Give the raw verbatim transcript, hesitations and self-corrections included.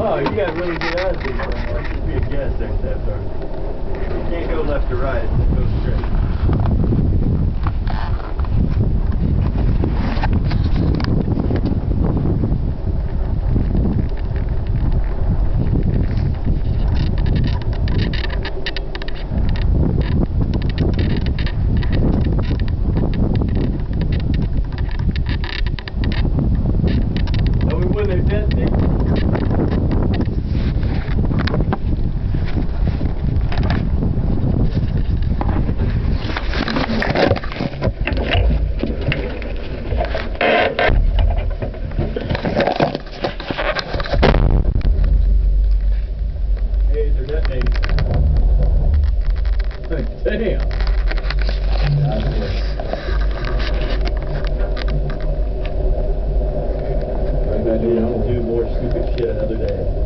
Oh, you got really good eyes. That should be a gas there, Sapphire. You can't go left or right, it goes straight. When they detonate. Hey, they're detonating. Damn. I do more stupid shit another day.